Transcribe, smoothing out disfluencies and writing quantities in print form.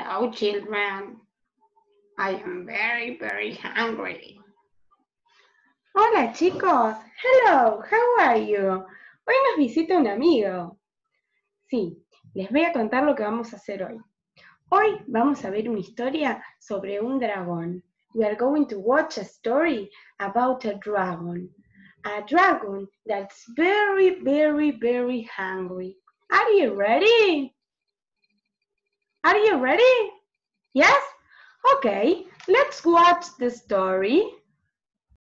Hello, children. I am very, very hungry. Hola chicos, hello, how are you? Hoy nos visita un amigo. Sí, les voy a contar lo que vamos a hacer hoy. Hoy vamos a ver una historia sobre un dragón. We are going to watch a story about a dragon. A dragon that's very, very, very hungry. Are you ready? Are you ready? Yes? Okay, let's watch the story.